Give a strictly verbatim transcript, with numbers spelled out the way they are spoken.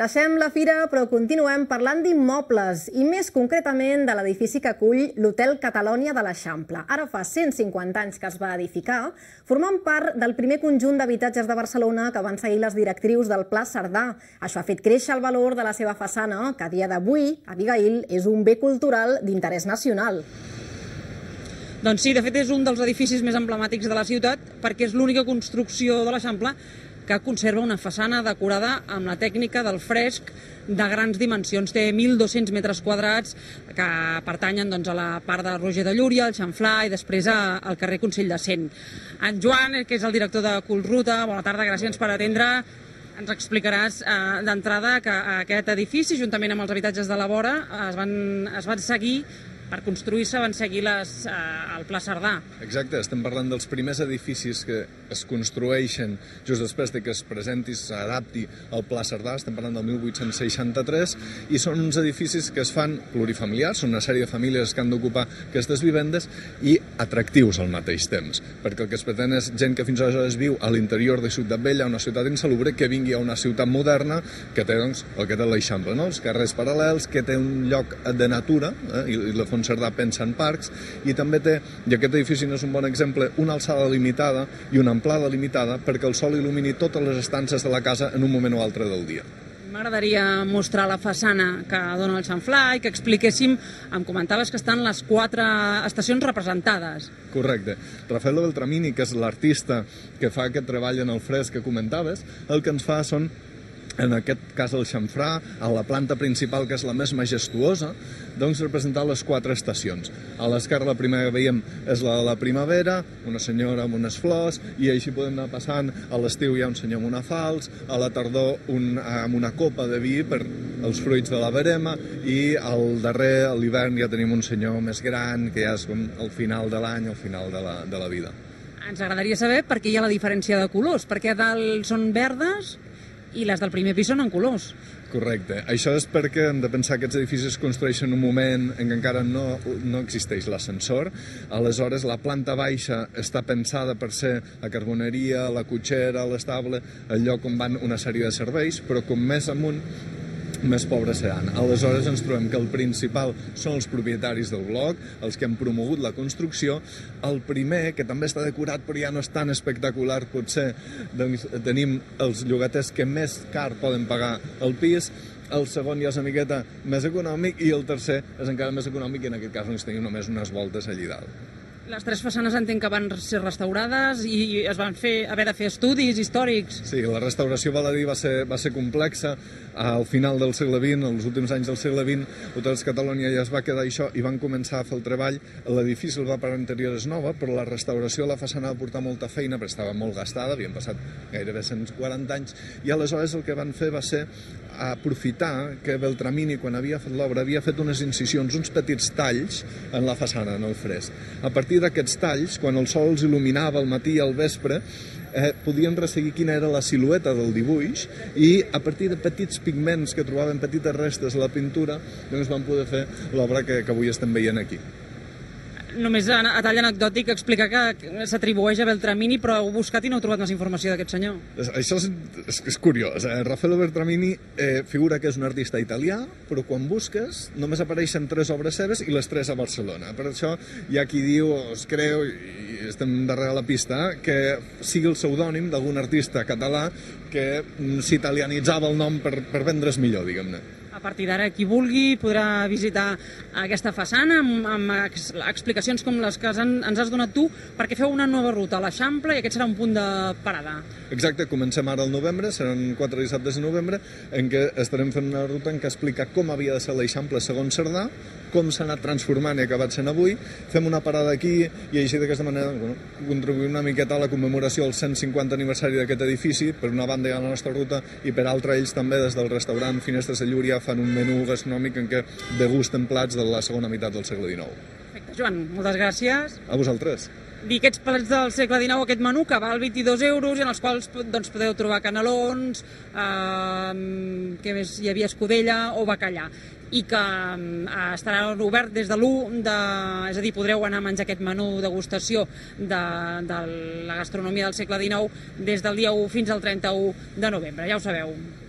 Deixem la fira, però continuem parlant d'immobles i més concretament de l'edifici que acull l'Hotel Catalònia de l'Eixample. Ara fa cent cinquanta anys que es va edificar, formant part del primer conjunt d'habitatges de Barcelona que van seguir les directrius del Pla Cerdà. Això ha fet créixer el valor de la seva façana, que a dia d'avui, Abigail, és un bé cultural d'interès nacional. Doncs sí, de fet és un dels edificis més emblemàtics de la ciutat perquè és l'única construcció de l'Eixample que conserva una façana decorada amb la tècnica del fresc de grans dimensions. Té mil dos-cents metres quadrats que pertanyen doncs, a la part de Roger de Llúria, al Xamfrà i després al carrer Consell de Cent. En Joan, que és el director de Cultruta, bona tarda, gràcies per atendre. Ens explicaràs eh, d'entrada que aquest edifici, juntament amb els habitatges de la vora, es van, es van seguir per construir-se van seguir les, eh, el Pla Cerdà. Exacte, estem parlant dels primers edificis que es construeixen just després de que es presenti, s'adapti al Pla Cerdà, estem parlant del mil vuit-cents seixanta-tres, i són uns edificis que es fan plurifamiliars, són una sèrie de famílies que han d'ocupar aquestes vivendes i atractius al mateix temps, perquè el que es pretén és gent que fins aleshores viu a l'interior de Ciutat Vella, una ciutat insalubre, que vingui a una ciutat moderna que té doncs, el que té l'Eixample, no? Els carrers paral·lels, que té un lloc de natura, eh? i, i la Font Cerdà pensa en parcs, i també té, i aquest edifici n'és un bon exemple, una alçada limitada i una amplada limitada perquè el sol il·lumini totes les estances de la casa en un moment o altre del dia. M'agradaria mostrar la façana que dona el Xamfrà i que expliquéssim, em comentaves que estan les quatre estacions representades. Correcte. Raffaello Beltramini, que és l'artista que fa aquest treball en el fresc que comentaves, el que ens fa són, en aquest cas el Xamfrà, a la planta principal, que és la més majestuosa, doncs representar les quatre estacions. A l'esquerra la primera que veiem és la de la primavera, una senyora amb unes flors, i així podem anar passant. A l'estiu hi ha un senyor amb una falç, a la tardor un, amb una copa de vi per els fruits de la verema, i al darrer, a l'hivern, ja tenim un senyor més gran, que ja és com el final de l'any, el final de la, de la vida. Ens agradaria saber per què hi ha la diferència de colors, perquè a dalt són verdes i les del primer pis són en colors. Correcte. Això és perquè hem de pensar que aquests edificis es construeixen en un moment en què encara no, no existeix l'ascensor. Aleshores, la planta baixa està pensada per ser la carboneria, la cotxera, l'estable, el lloc on van una sèrie de serveis, però com més amunt, més pobres seran. Aleshores ens trobem que el principal són els propietaris del bloc, els que han promogut la construcció. El primer, que també està decorat però ja no és tan espectacular potser, doncs tenim els llogaters que més car poden pagar el pis, el segon ja és una miqueta més econòmic i el tercer és encara més econòmic i en aquest cas doncs tenim només unes voltes allí dalt. Les tres façanes entenc que van ser restaurades i es van fer, haver de fer estudis històrics. Sí, la restauració, val a dir, va ser, va ser complexa. Al final del segle vint, als últims anys del segle vint, Hotels Catalònia ja es va quedar això i van començar a fer el treball. L'edifici el va parar interior és nova, però la restauració de la façana va portar molta feina perquè estava molt gastada, havien passat gairebé cent quaranta anys, i aleshores el que van fer va ser aprofitar que Beltramini, quan havia fet l'obra, havia fet unes incisions, uns petits talls en la façana, en el fresc. A partir d'aquests talls, quan el sol els il·luminava al matí i al vespre, eh, podien resseguir quina era la silueta del dibuix i a partir de petits pigments que trobaven, petites restes a la pintura, doncs van poder fer l'obra que, que avui estem veient aquí. Només a, a tall anecdòtic explicar que s'atribueix a Beltramini, però heu buscat i no heu trobat més informació d'aquest senyor. Això és, és, és curiós. Eh? Raffaello Beltramini eh, figura que és un artista italià, però quan busques només apareixen tres obres seves i les tres a Barcelona. Per això hi ha qui diu, o es creu, i estem darrere la pista, que sigui el pseudònim d'algun artista català que s'italianitzava el nom per, per vendre's millor, diguem-ne. A partir d'ara, qui vulgui podrà visitar aquesta façana amb, amb explicacions com les que ens has donat tu, perquè feu una nova ruta a l'Eixample i aquest serà un punt de parada. Exacte, comencem ara al novembre, seran quatre dissabtes de novembre, en què estarem fent una ruta en què explica com havia de ser l'Eixample segons Cerdà, com s'ha anat transformant i ha acabat sent avui, fem una parada aquí i així d'aquesta manera bueno, contribuïm una miqueta a la commemoració del cent cinquanta aniversari d'aquest edifici. Per una banda hi ha la nostra ruta i per altra ells també des del restaurant Finestres de Llúria fan un menú gastronòmic en què degusten plats de la segona meitat del segle dinou. Perfecte. Joan, moltes gràcies. A vosaltres. Dir aquests plats del segle dinou, aquest menú que val vint-i-dos euros i en els quals doncs, podeu trobar canelons, eh, que més hi havia escudella o bacallà, i que eh, estarà obert des de l'u de... és a dir, podreu anar a menjar aquest menú degustació de, de la gastronomia del segle dinou des del dia u fins al trenta-u de novembre, ja ho sabeu.